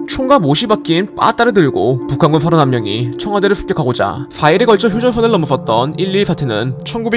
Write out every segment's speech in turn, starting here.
총과 못이 박힌 빠따를 들고 북한군 31명이 청와대를 습격하고자 4일에 걸쳐 휴전선을 넘어섰던 1.1 사태는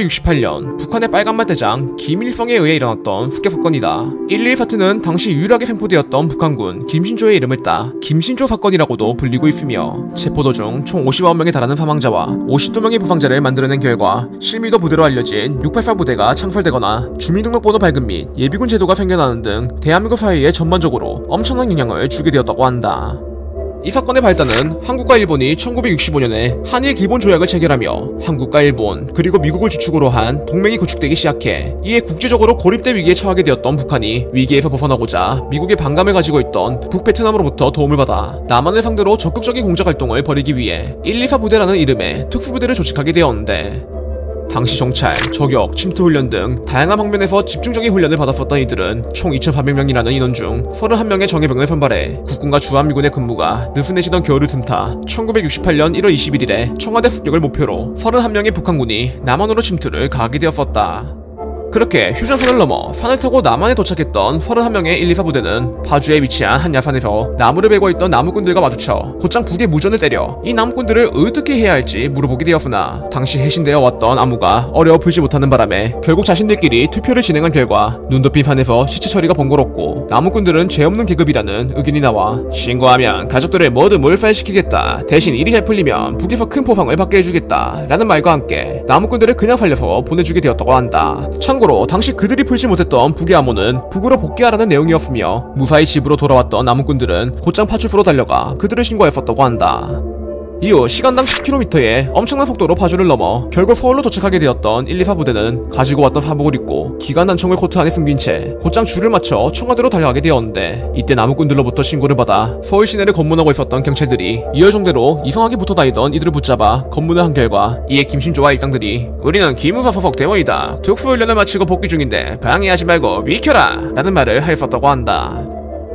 1968년 북한의 빨간말 대장 김일성에 의해 일어났던 습격 사건이다. 1.1 사태는 당시 유일하게 생포되었던 북한군 김신조의 이름을 따 김신조 사건이라고도 불리고 있으며 체포 도중 총 59명에 달하는 사망자와 52명의 부상자를 만들어낸 결과 실미도 부대로 알려진 684 부대가 창설되거나 주민등록번호 발급 및 예비군 제도가 생겨나는 등 대한민국 사회에 전반적으로 엄청난 영향을 주게 되었다고 한다. 이 사건의 발단은 한국과 일본이 1965년에 한일 기본 조약을 체결하며 한국과 일본 그리고 미국을 주축으로 한 동맹이 구축되기 시작해 이에 국제적으로 고립대 위기에 처하게 되었던 북한이 위기에서 벗어나고자 미국의 반감을 가지고 있던 북베트남으로부터 도움을 받아 남한을 상대로 적극적인 공작 활동을 벌이기 위해 124 부대라는 이름의 특수부대를 조직하게 되었는데, 당시 정찰, 저격, 침투훈련 등 다양한 방면에서 집중적인 훈련을 받았었던 이들은 총 2,400명이라는 인원 중 31명의 정예병을 선발해 국군과 주한미군의 근무가 느슨해지던 겨울을 틈타 1968년 1월 21일에 청와대 습격을 목표로 31명의 북한군이 남한으로 침투를 가하게 되었었다. 그렇게 휴전선을 넘어 산을 타고 남한에 도착했던 31명의 124 부대는 파주에 위치한 한 야산에서 나무를 베고 있던 나무꾼들과 마주쳐 곧장 북에 무전을 때려 이 나무꾼들을 어떻게 해야 할지 물어보게 되었으나 당시 해신되어 왔던 안무가 어려워 풀지 못하는 바람에 결국 자신들끼리 투표를 진행한 결과 눈 덮인 산에서 시체 처리가 번거롭고 나무꾼들은 죄 없는 계급이라는 의견이 나와 신고하면 가족들을 모두 몰살시키겠다, 대신 일이 잘 풀리면 북에서 큰 포상을 받게 해주겠다 라는 말과 함께 나무꾼들을 그냥 살려서 보내주게 되었다고 한다. 참고로 당시 그들이 풀지 못했던 북의 암호는 북으로 복귀하라는 내용이었으며 무사히 집으로 돌아왔던 나무꾼들은 곧장 파주로 달려가 그들을 신고했었다고 한다. 이후 시간당 10km의 엄청난 속도로 파주를 넘어 결국 서울로 도착하게 되었던 124 부대는 가지고 왔던 사복을 입고 기관 단총을 코트 안에 숨긴 채 곧장 줄을 맞춰 청와대로 달려가게 되었는데, 이때 나무꾼들로부터 신고를 받아 서울 시내를 검문하고 있었던 경찰들이 이열정대로 이상하게 붙어 다니던 이들을 붙잡아 검문을 한 결과 이에 김신조와 일당들이 "우리는 기무사 소속 대원이다. 특수훈련을 마치고 복귀 중인데 방해하지 말고 비켜라 라는 말을 하였었다고 한다.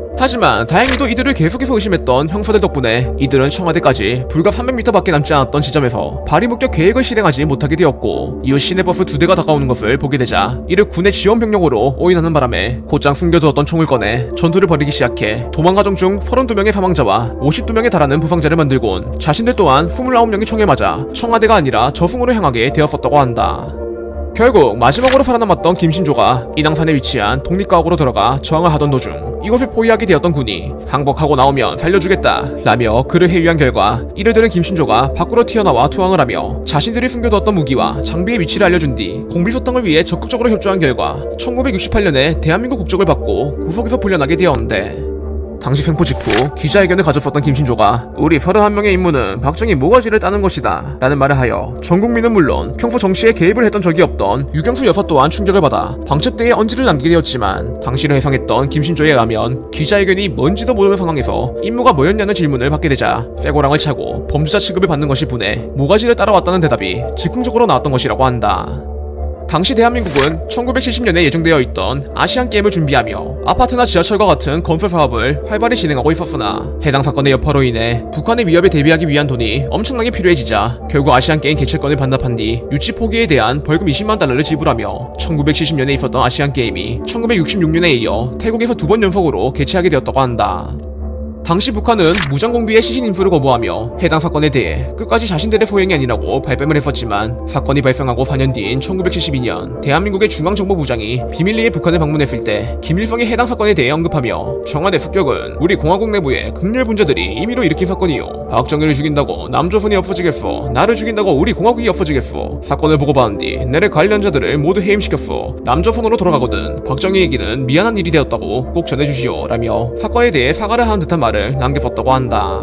하지만 다행히도 이들을 계속해서 의심했던 형사들 덕분에 이들은 청와대까지 불과 300m밖에 남지 않았던 지점에서 발이 묶여 계획을 실행하지 못하게 되었고, 이후 시내버스 2대가 다가오는 것을 보게 되자 이를 군의 지원 병력으로 오인하는 바람에 곧장 숨겨두었던 총을 꺼내 전투를 벌이기 시작해 도망가정 중 32명의 사망자와 52명에 달하는 부상자를 만들곤 자신들 또한 29명이 총에 맞아 청와대가 아니라 저승으로 향하게 되었었다고 한다. 결국 마지막으로 살아남았던 김신조가 이당산에 위치한 독립가옥으로 들어가 저항을 하던 도중 이곳을 포위하게 되었던 군이 항복하고 나오면 살려주겠다 라며 그를 회유한 결과 이를 들은 김신조가 밖으로 튀어나와 투항을 하며 자신들이 숨겨두었던 무기와 장비의 위치를 알려준 뒤 공비소탕을 위해 적극적으로 협조한 결과 1968년에 대한민국 국적을 받고 구속에서 풀려나게 되었는데, 당시 생포 직후 기자회견을 가졌었던 김신조가 "우리 31명의 임무는 박정희 모가지를 따는 것이다 라는 말을 하여 전국민은 물론 평소 정치에 개입을 했던 적이 없던 유경수 여사 또한 충격을 받아 방첩대에 언지를 남기게 되었지만, 당시를 해상했던 김신조에 의하면 기자회견이 뭔지도 모르는 상황에서 임무가 뭐였냐는 질문을 받게 되자 쇠고랑을 차고 범죄자 취급을 받는 것이 분해 모가지를 따라왔다는 대답이 즉흥적으로 나왔던 것이라고 한다. 당시 대한민국은 1970년에 예정되어 있던 아시안게임을 준비하며 아파트나 지하철과 같은 건설 사업을 활발히 진행하고 있었으나 해당 사건의 여파로 인해 북한의 위협에 대비하기 위한 돈이 엄청나게 필요해지자 결국 아시안게임 개최권을 반납한 뒤 유치 포기에 대한 벌금 20만 달러를 지불하며 1970년에 있었던 아시안게임이 1966년에 이어 태국에서 2번 연속으로 개최하게 되었다고 한다. 당시 북한은 무장공비의 시신 인수를 거부하며 해당 사건에 대해 끝까지 자신들의 소행이 아니라고 발뺌을 했었지만, 사건이 발생하고 4년 뒤인 1972년 대한민국의 중앙정보부장이 비밀리에 북한을 방문했을 때 김일성이 해당 사건에 대해 언급하며 "청와대 습격은 우리 공화국 내부의 극렬 분자들이 임의로 일으킨 사건이요. 박정희를 죽인다고 남조선이 없어지겠어. 나를 죽인다고 우리 공화국이 없어지겠어. 사건을 보고받은 뒤 내래 관련자들을 모두 해임시켰어. 남조선으로 돌아가거든 박정희에게는 미안한 일이 되었다고 꼭 전해주시오 라며 사건에 대해 사과를 하는 듯한 말을 남겼었다고 한다.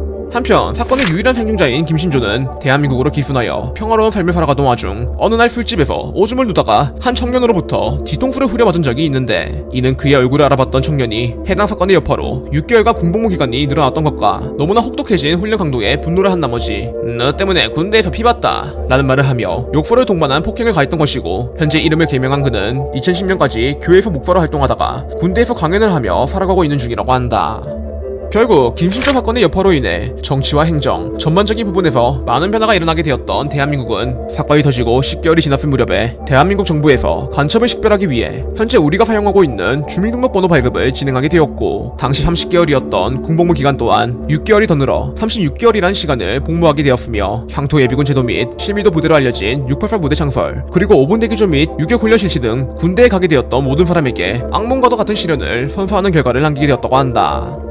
한편 사건의 유일한 생존자인 김신조는 대한민국으로 기순하여 평화로운 삶을 살아가던 와중 어느 날 술집에서 오줌을 누다가 한 청년으로부터 뒤통수를 후려맞은 적이 있는데, 이는 그의 얼굴을 알아봤던 청년이 해당 사건의 여파로 6개월간 군복무 기간이 늘어났던 것과 너무나 혹독해진 훈련 강도에 분노를 한 나머지 "너 때문에 군대에서 피봤다 라는 말을 하며 욕설을 동반한 폭행을 가했던 것이고, 현재 이름을 개명한 그는 2010년까지 교회에서 목사로 활동하다가 군대에서 강연을 하며 살아가고 있는 중이라고 한다. 결국 김신조 사건의 여파로 인해 정치와 행정, 전반적인 부분에서 많은 변화가 일어나게 되었던 대한민국은 사건이 터지고 10개월이 지났을 무렵에 대한민국 정부에서 간첩을 식별하기 위해 현재 우리가 사용하고 있는 주민등록번호 발급을 진행하게 되었고, 당시 30개월이었던 군복무 기간 또한 6개월이 더 늘어 36개월이라는 시간을 복무하게 되었으며, 향토예비군 제도 및 실미도 부대로 알려진 688 부대 창설, 그리고 5분 대기조 및 유격 훈련 실시 등 군대에 가게 되었던 모든 사람에게 악몽과도 같은 시련을 선사하는 결과를 남기게 되었다고 한다.